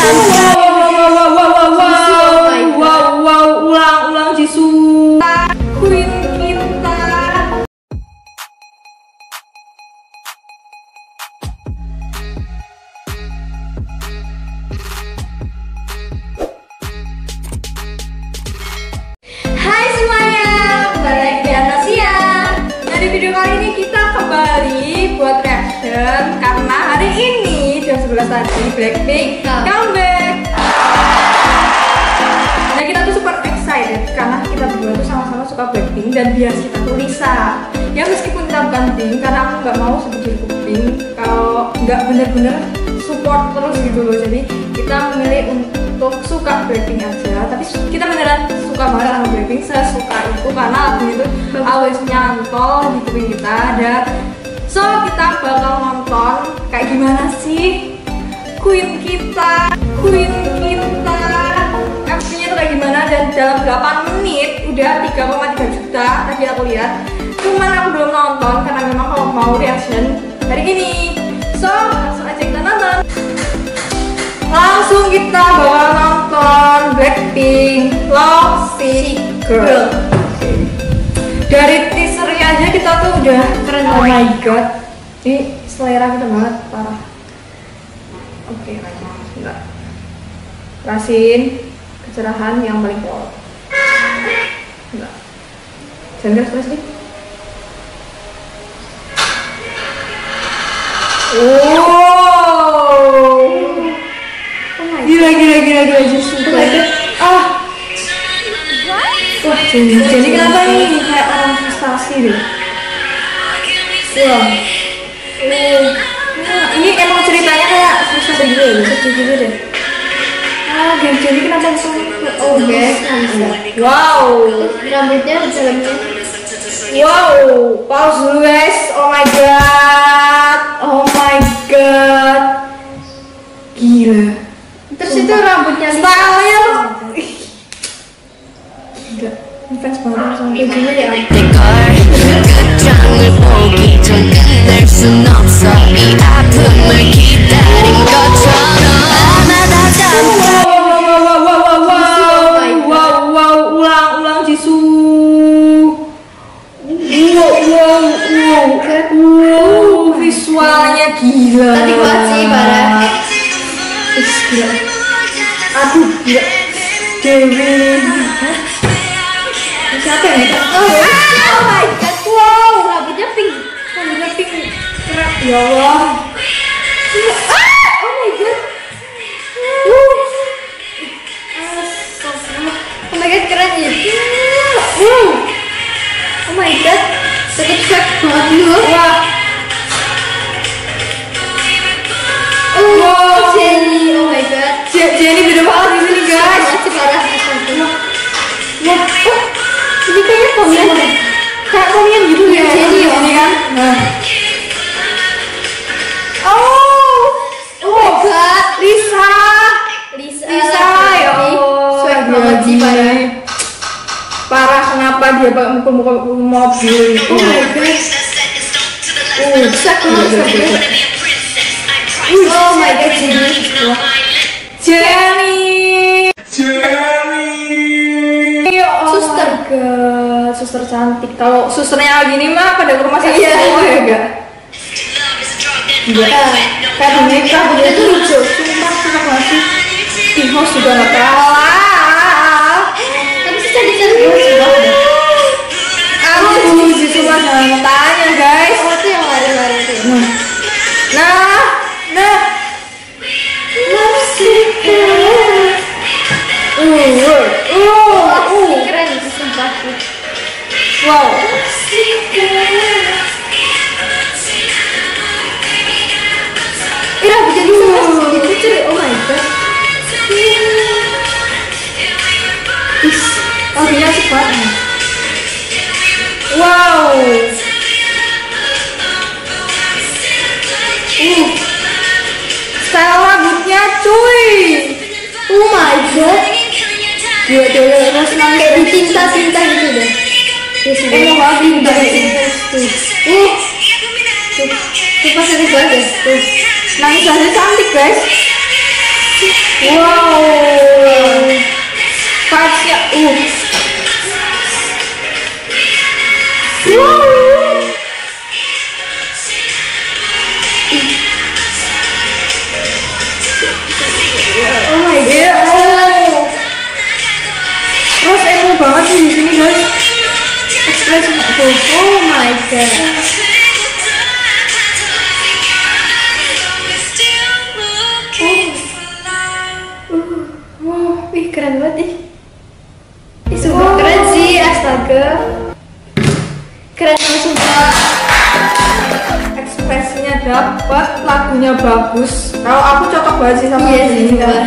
Ulang Jisoo. Queen kita. Hai semuanya, balik di Anastasia. Nah, di video kali ini kita kembali buat reaction karena hari ini jam 11 tadi Blackpink comeback. Nah, kita tuh super excited karena kita berdua tuh sama-sama suka Blackpink dan bias kita tuh Lisa. Ya meskipun kita bukan Pink karena aku nggak mau sebut diriku Pink kalau nggak bener-bener support terus gitu loh. Jadi kita memilih untuk suka Blackpink aja, tapi kita beneran suka banget sama Blackpink, sesuka itu karena lagunya itu always nyantol di kuping kita ada. So kita bakal nonton kayak gimana sih Queen kita MV-nya tuh kayak gimana, dan dalam 8 menit udah 3,3 juta tadi aku lihat. Cuman aku belum nonton karena memang kalau mau reaction hari ini. So langsung aja kita nonton. Langsung kita bakal nonton Blackpink Love Sick Girl. Dari teasernya aja kita tuh udah keren. Oh my god, ini selera kita banget, parah. Oke, enggak kerasin kecerahan yang paling pol. Enggak, jangan keras nih. Oh, gila Jisoo. Wah, jadi kenapa ini kayak orang frustasi deh. Wah, ini emang ceritanya kayak frustasi gitu ya, sedih gitu deh. Jadi kenapa langsung wow, rambutnya di dalamnya. Wow, pause dulu guys. Oh my god, gila. Terus itu rambutnya stylenya tuh gila, ngefans banget sama bajunya ya. Ulang Jisoo. Visualnya gila. Tadi banget sih, parah. Gila. Aduh, gila. Dewi. Siapa yang itu? Oh my god. Wow, rambutnya pink. Keren. Ya Allah. Oh my god. Oh my god, keren ya. Oh my god, tetep shock banget dulu. Wah. Wow, Jennie, oh my god. Jennie beda banget di sini guys. Parah. Wah, ini kayaknya komian gitu ya. Jennie ini kan. Nah. Oh my god, Lisa ya Allah. Swag banget sih, parah. Kenapa dia mukul mobil itu? Oh my god. Oh my god, Jennie. Suster cantik. Kalau susternya gini mah pada ke rumah sakit semua ya enggak? Enggak. Kayak boneka dia tuh lucu. Sumpah banget sih. Timos juga nggak kalah. Tapi sih cantik. Jisoo mah jangan tanya guys. Oh itu yang lari-lari itu. Nah. Keren itu sumpah. Wow. Ira jadi gitu cuy. Oh my god. Lagunya asik banget. Wow. Style rambutnya cuy. Oh my god. Dia harus kayak dicinta-cinta gitu deh. Emang banget cinta. Tuh pas ini banget. Tuh. Nangis cantik guys. Wow, vibes-nya wow. Oh my god. Terus emo banget sih di sini guys. Ekspresi aku. Oh my god. Wow, ih keren banget ih. Ih sumpah keren sih, astaga. Keren banget sumpah. Ekspresinya dapat, lagunya bagus. Kalau aku cocok banget sih sama ini kan.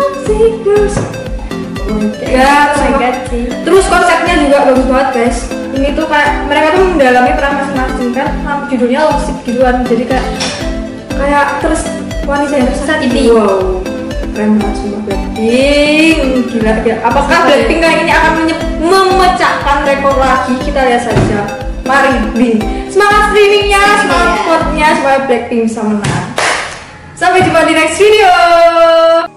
Ya, sih. Terus konsepnya juga bagus banget guys. Ini tuh kayak mereka tuh mendalami peran masing-masing kan. Judulnya Losik gituan. Jadi kayak terus wanita yang tersakiti. Wow, keren banget semua Blackpink. Gila. Apakah Blackpink kali ini akan memecahkan rekor lagi? Kita lihat saja. Mari Blink. Semangat streamingnya, semangat supportnya supaya Blackpink bisa menang. Sampai jumpa di next video.